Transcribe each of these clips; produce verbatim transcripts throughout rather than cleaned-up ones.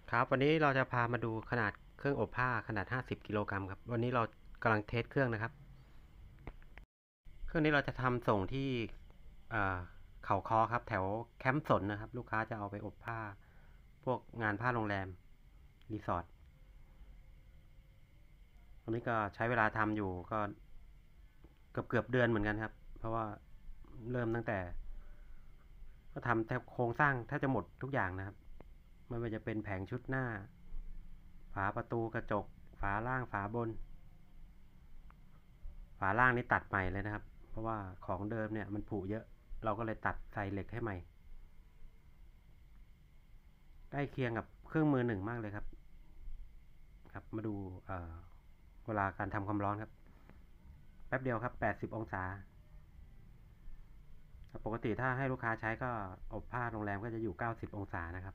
ครับวันนี้เราจะพามาดูขนาดเครื่องอบผ้าขนาดห้าสิบกิโลกรัมครับวันนี้เรากำลังเทสเครื่องนะครับเครื่องนี้เราจะทำส่งที่เขาคอครับแถวแคมป์สนนะครับลูกค้าจะเอาไปอบผ้าพวกงานผ้าโรงแรมรีสอร์ทวันนี้ก็ใช้เวลาทำอยู่ก็เกือบเกือบเดือนเหมือนกันครับเพราะว่าเริ่มตั้งแต่ก็ทำแทบโครงสร้างแทบจะหมดทุกอย่างนะครับไม่ว่าจะเป็นแผงชุดหน้าฝาประตูกระจกฝาล่างฝาบน ฝาล่างนี่ตัดใหม่เลยนะครับเพราะว่าของเดิมเนี่ยมันผุเยอะเราก็เลยตัดใส่เหล็กให้ใหม่ใกล้เคียงกับเครื่องมือหนึ่งมากเลยครับครับมาดูเวลาการทำความร้อนครับแป๊บเดียวครับแปดสิบองศาปกติถ้าให้ลูกค้าใช้ก็อบผ้าโรงแรมก็จะอยู่เก้าสิบองศานะครับ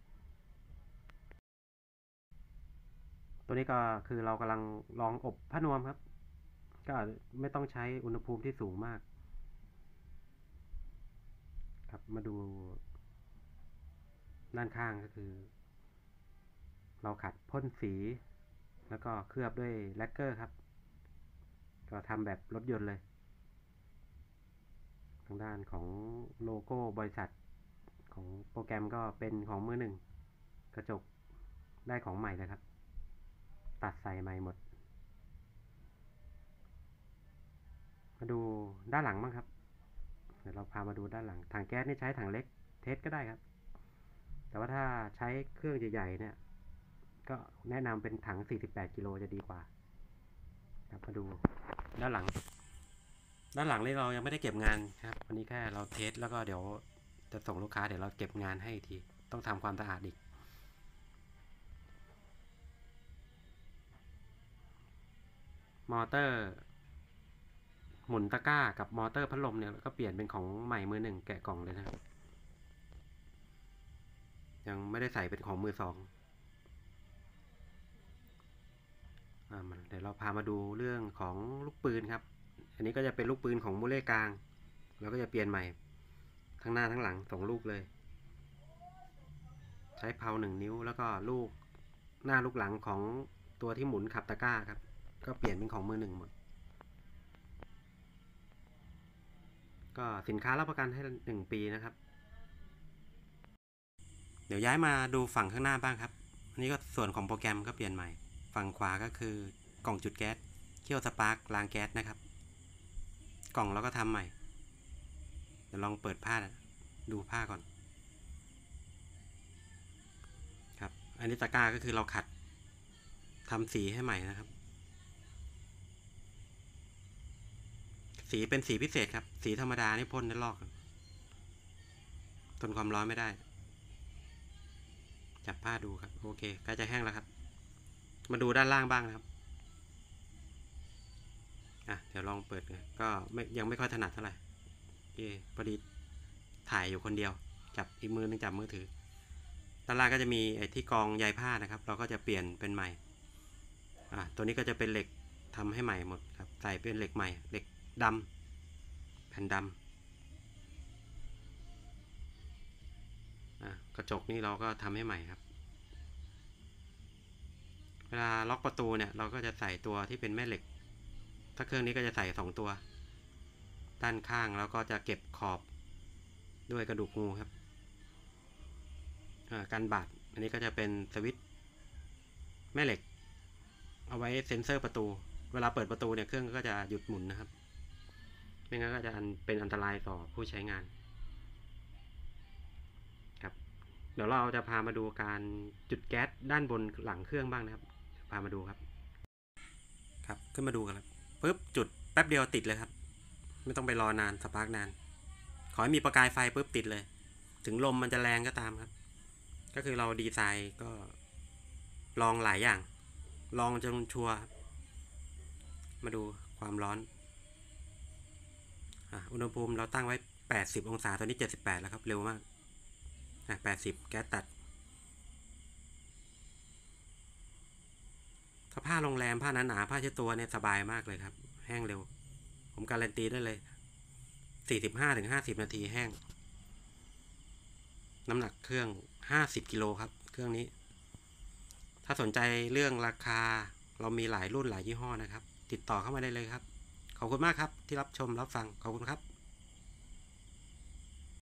ตัวนี้ก็คือเรากำลังลองอบผ้านวมครับก็ไม่ต้องใช้อุณหภูมิที่สูงมากครับมาดูด้านข้างก็คือเราขัดพ่นสีแล้วก็เคลือบด้วยแลกเกอร์ครับก็ทำแบบรถยนต์เลยทางด้านของโลโก้บริษัทของโปรแกรมก็เป็นของมือหนึ่งกระจกได้ของใหม่เลยครับตัดใส่ใหม่หมดมาดูด้านหลังบ้างครับเดี๋ยวเราพามาดูด้านหลังถังแก๊สนี่ใช้ถังเล็กเทสก็ได้ครับแต่ว่าถ้าใช้เครื่องใหญ่ๆเนี่ยก็แนะนำเป็นถังสี่สิบแปดกิโลจะดีกว่าครับมาดูด้านหลังด้านหลังนี่เรายังไม่ได้เก็บงานครับวันนี้แค่เราเทสแล้วก็เดี๋ยวจะส่งลูกค้าเดี๋ยวเราเก็บงานให้ทีต้องทำความสะอาดอีกมอเตอร์หมุนตะกร้ากับมอเตอร์พัดลมเนี่ยก็เปลี่ยนเป็นของใหม่มือหนึ่งแกะกล่องเลยนะครับยังไม่ได้ใส่เป็นของมือสองเดี๋ยวเราพามาดูเรื่องของลูกปืนครับอันนี้ก็จะเป็นลูกปืนของมูเล่กลางเราก็จะเปลี่ยนใหม่ทั้งหน้าทั้งหลังสองลูกเลยใช้เพาหนึ่งนิ้วแล้วก็ลูกหน้าลูกหลังของตัวที่หมุนขับตะกร้าครับก็เปลี่ยนเป็นของมือหนึ่งหมดก็สินค้ารับประกันให้หนึ่งปีนะครับเดี๋ยวย้ายมาดูฝั่งข้างหน้าบ้างครับอันนี้ก็ส่วนของโปรแกรมก็เปลี่ยนใหม่ฝั่งขวาก็คือกล่องจุดแก๊สเคี่ยวสปาร์กล้างแก๊สนะครับกล่องเราก็ทำใหม่เดี๋ยวลองเปิดผ้าดูผ้าก่อนครับอันนี้ตะกร้าก็คือเราขัดทำสีให้ใหม่นะครับสีเป็นสีพิเศษครับสีธรรมดานี่พ่นได้ลอกทนความร้อนไม่ได้จับผ้าดูครับโอเคใกล้จะแห้งแล้วครับมาดูด้านล่างบ้างนะครับอ่ะเดี๋ยวลองเปิดก็ไม่ยังไม่ค่อยถนัดเท่าไหร่เอพอดีถ่ายอยู่คนเดียวจับอีกมือนึงจับมือถือด้านล่างก็จะมีไอ้ที่กองใยผ้านะครับเราก็จะเปลี่ยนเป็นใหม่อ่ะตัวนี้ก็จะเป็นเหล็กทำให้ใหม่หมดครับใส่เป็นเหล็กใหม่เหล็กดำแผ่นดำอ่ะกระจกนี่เราก็ทำให้ใหม่ครับเวลาล็อกประตูเนี่ยเราก็จะใส่ตัวที่เป็นแม่เหล็กถ้าเครื่องนี้ก็จะใส่สองตัวด้านข้างแล้วก็จะเก็บขอบด้วยกระดูกงูครับการบาดอันนี้ก็จะเป็นสวิตช์แม่เหล็กเอาไว้เซ็นเซอร์ประตูเวลาเปิดประตูเนี่ยเครื่องก็จะหยุดหมุนนะครับไม่งั้นก็จะเป็นอันตรายต่อผู้ใช้งานครับเดี๋ยวเราจะพามาดูการจุดแก๊สด้านบนหลังเครื่องบ้างนะครับพามาดูครับครับขึ้นมาดูกันครับปึ๊บจุดแป๊บเดียวติดเลยครับไม่ต้องไปรอนานสปาร์กนานขอให้มีประกายไฟปึ๊บติดเลยถึงลมมันจะแรงก็ตามครับก็คือเราดีไซน์ก็ลองหลายอย่างลองจนชัวร์มาดูความร้อนอุณหภูมิเราตั้งไว้แปดสิบองศาตอนนี้เจ็ดสิบแปดแล้วครับเร็วมากอ่ะแปดสิบแก๊สตัดถ้าผ้าโรงแรมผ้าหนาๆผ้าเช็ดตัวเนี่ยสบายมากเลยครับแห้งเร็วผมการันตีได้เลยสี่สิบห้าถึงห้าสิบนาทีแห้งน้ำหนักเครื่องห้าสิบกิโลครับเครื่องนี้ถ้าสนใจเรื่องราคาเรามีหลายรุ่นหลายยี่ห้อนะครับติดต่อเข้ามาได้เลยครับขอบคุณมากครับที่รับชมรับฟังขอบคุณครับ